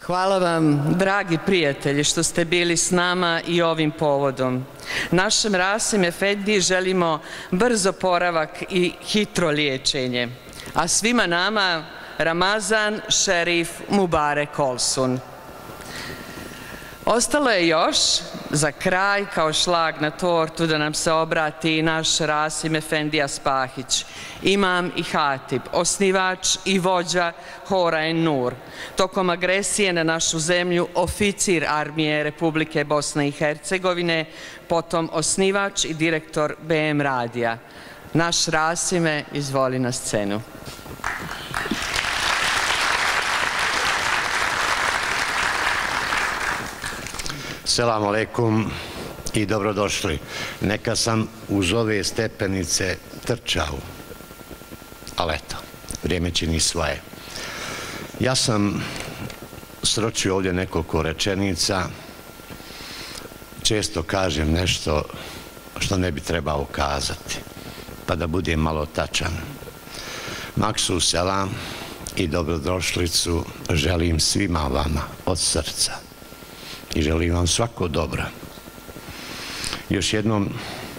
Hvala vam, dragi prijatelji, što ste bili s nama i ovim povodom. Našem Rasim Efendiji želimo brz oporavak i hitro liječenje, a svima nama Ramazan Šerif Mubarek Olsun. Ostalo je još za kraj kao šlag na tortu da nam se obrati naš Rasim Efendija Spahić, imam i hatib, osnivač i vođa Hora en Nur. Tokom agresije na našu zemlju oficir armije Republike Bosne i Hercegovine, potom osnivač i direktor BM radija. Naš Rasime, izvoli na scenu. Selam aleikum i dobrodošli. Neka sam uz ove stepenice trčao, ali eto, vrijeme čini svoje. Ja sam sročio ovdje nekoliko rečenica, često kažem nešto što ne bi trebao kazati, pa da budem malo tačan. Maksu selam i dobrodošlicu želim svima vama od srca. I želim vam svako dobro. Još jednom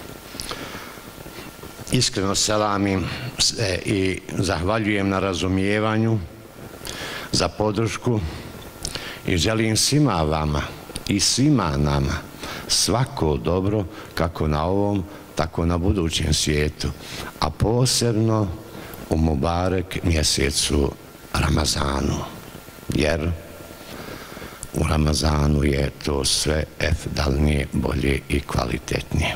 iskreno selamim se i zahvaljujem na razumijevanju, za podršku i želim svima vama i svima nama svako dobro kako na ovom, tako na budućem svijetu, a posebno u Mubarek mjesecu Ramazanu, jer u Ramazanu je to sve efdalnije, bolje i kvalitetnije.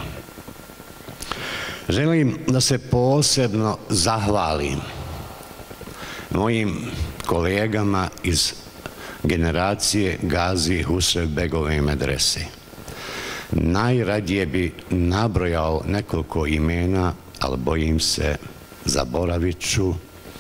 Želim da se posebno zahvalim mojim kolegama iz generacije Gazi Husrev Begove medrese. Najradije bi nabrojao nekoliko imena, ali bojim se zaboravit ću.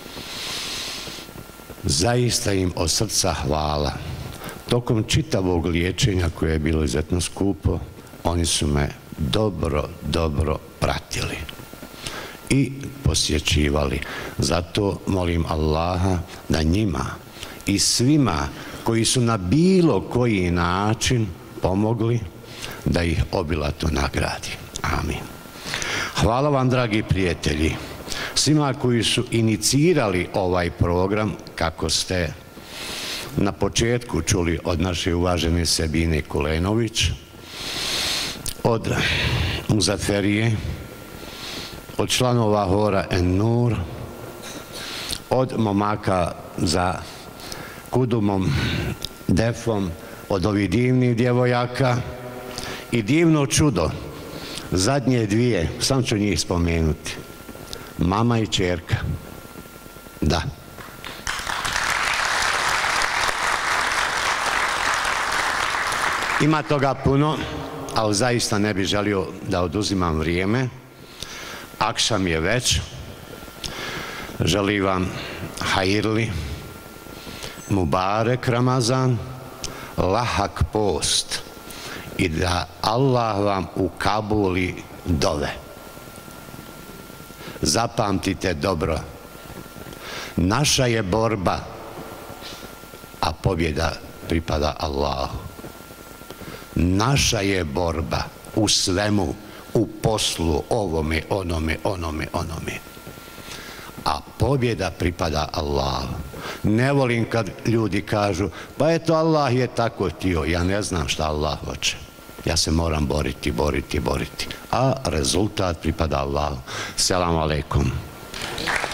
Zaista im od srca hvala. Tokom čitavog liječenja koje je bilo izuzetno skupo, oni su me dobro pratili i posjećivali. Zato molim Allaha da njima i svima koji su na bilo koji način pomogli, da ih obilato nagradi. Amin. Hvala vam, dragi prijatelji, svima koji su inicirali ovaj program, kako ste na početku čuli od naše uvažene Sebine Kulenović, od Muzaferije, od članova Hora en Nur, od momaka za Kudumom, Defom, od ovih divnih djevojaka i divno čudo, zadnje dvije, sam ću njih spomenuti, mama i ćerka. Da. Ima toga puno, ali zaista ne bih želio da oduzimam vrijeme. Akšam je već. Želim vam hajirli, Mubarek Ramazan, lahak post i da Allah vam ukabuli dove. Zapamtite dobro, naša je borba, a pobjeda pripada Allahu. Naša je borba u svemu, u poslu, ovome, onome. A pobjeda pripada Allahu. Ne volim kad ljudi kažu, pa eto Allah je tako htio. Ja ne znam šta Allah hoće. Ja se moram boriti. A rezultat pripada Allahu. Selam aleikum.